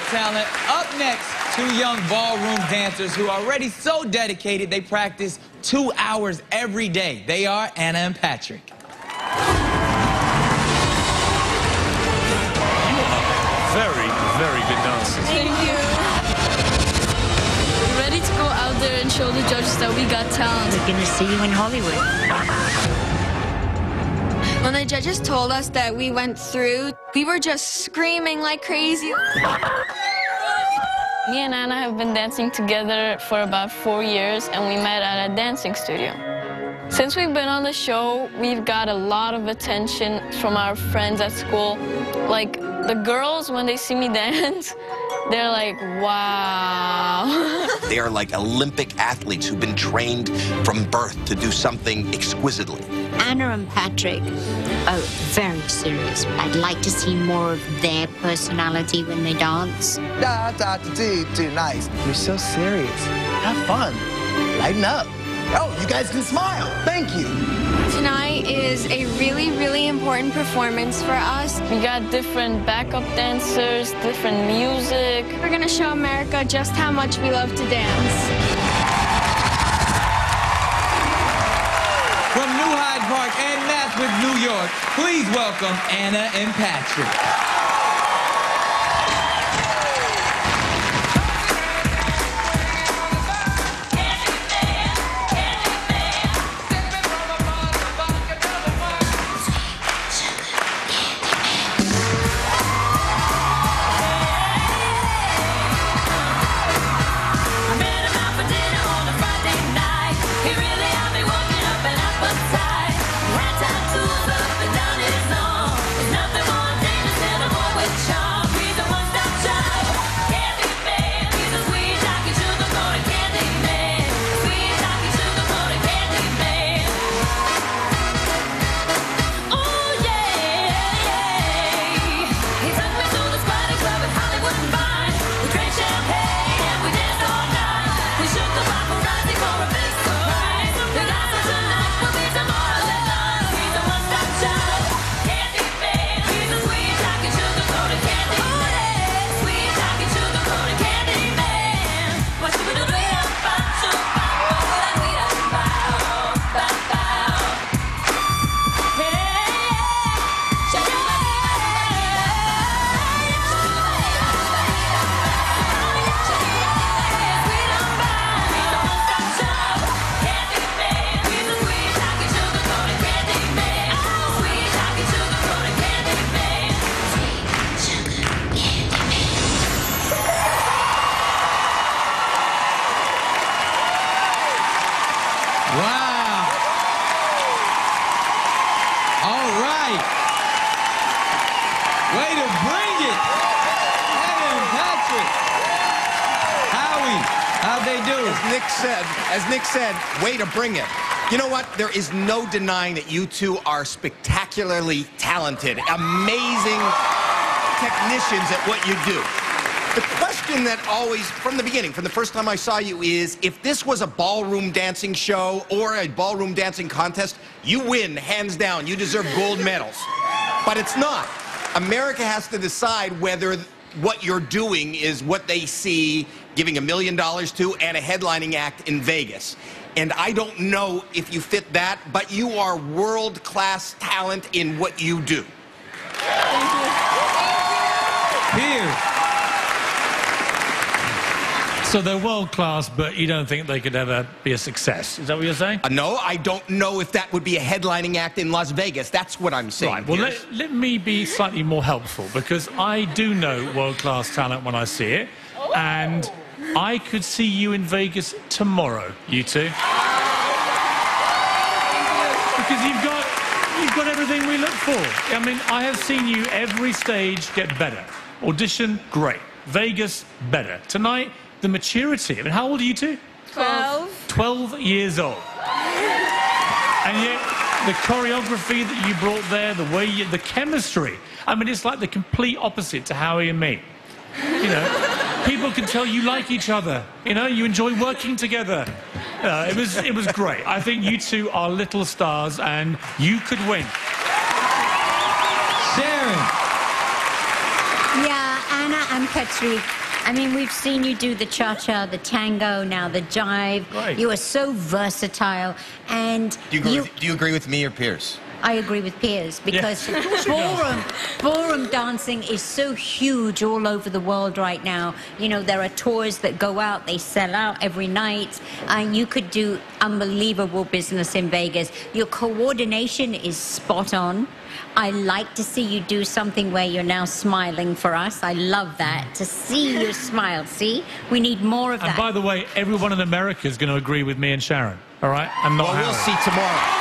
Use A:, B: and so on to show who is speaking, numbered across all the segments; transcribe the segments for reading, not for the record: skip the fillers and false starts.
A: Talent. Up next, two young ballroom dancers who are already so dedicated they practice 2 hours every day. They are Anna and Patrick.
B: Very, very good dancers.
C: Thank you. We're ready to go out there and show the judges that we got talent.
D: We're gonna see you in Hollywood.
E: When the judges told us that we went through, we were just screaming like crazy.
C: Me and Anna have been dancing together for about 4 years, and we met at a dancing studio. Since we've been on the show, we've got a lot of attention from our friends at school. Like, the girls, when they see me dance, they're like, wow.
F: They are like Olympic athletes who've been trained from birth to do something exquisitely.
D: Anna and Patrick are very serious. I'd like to see more of their personality when they dance.
G: Nice. You're so serious. Have fun. Lighten up. Oh, you guys can smile. Thank you.
E: Tonight is a really, really important performance for us.
C: We got different backup dancers, different music.
E: We're gonna show America just how much we love to dance.
A: From New Hyde Park and Nassau, New York, please welcome Anna and Patrick. Wow. All right. Way to bring it. Anna and Patrick. Howie, how'd they do?
F: As Nick said, way to bring it. You know what? There is no denying that you two are spectacularly talented, amazing technicians at what you do. The question that always, from the beginning, from the first time I saw you, is if this was a ballroom dancing show or a ballroom dancing contest, you win, hands down. You deserve gold medals. But it's not. America has to decide whether what you're doing is what they see giving $1 million to and a headlining act in Vegas. And I don't know if you fit that, but you are world-class talent in what you do.
A: Here.
B: So they're world-class, but you don't think they could ever be a success. Is that what you're saying?
F: No, I don't know if that would be a headlining act in Las Vegas. That's what I'm saying.
B: Right, well, let me be slightly more helpful, because I do know world-class talent when I see it, and I could see you in Vegas tomorrow, you two. Because you've got everything we look for. I mean, I have seen you every stage get better. Audition, great. Vegas, better. Tonight, the maturity. I mean, how old are you two?
E: 12.
B: 12 years old. And yet, the choreography that you brought there, the way the chemistry, I mean, it's like the complete opposite to Howie and me. You know, people can tell you like each other. You know, you enjoy working together. It was great. I think you two are little stars, and you could win.
A: Sharon.
D: Yeah, Anna and Patrick. I mean, we've seen you do the cha-cha, the tango, now the jive.
B: Right.
D: You are so versatile. And
F: Do you agree with me or Piers?
D: I agree with Piers because ballroom dancing is so huge all over the world right now. You know, there are tours that go out, they sell out every night, and you could do unbelievable business in Vegas. Your coordination is spot on. I like to see you do something where you're now smiling for us. I love that, to see you smile. See? We need more of that.
B: And by the way, everyone in America is going to agree with me and Sharon, all right? And not
F: Well, we'll
B: Harry.
F: see tomorrow.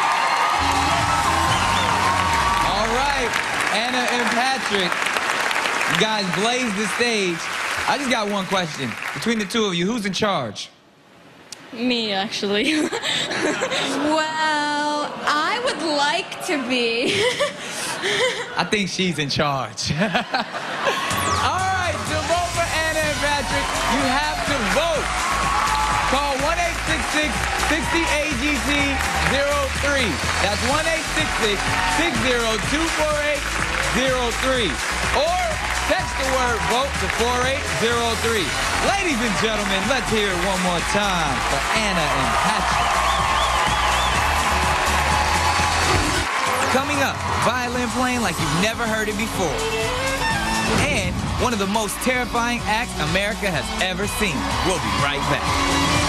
A: Anna and Patrick, you guys blazed the stage. I just got one question. Between the two of you, who's in charge?
C: Me, actually.
E: Well, I would like to be.
A: I think she's in charge. All right, to vote for Anna and Patrick, you have to vote. Call 1-866-60-AGT-03. That's 1-866-602-4803. Or text the word VOTE to 4803. Ladies and gentlemen, let's hear it one more time for Anna and Patrick. Coming up, violin playing like you've never heard it before. And one of the most terrifying acts America has ever seen. We'll be right back.